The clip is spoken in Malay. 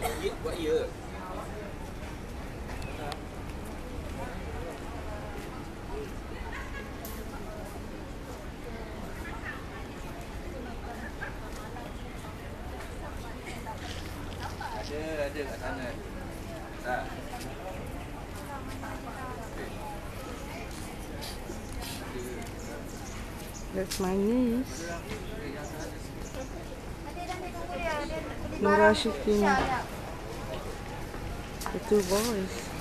Buat ya. Ada kat sana. Tak. That's my niece. Nora Shikina. The two boys.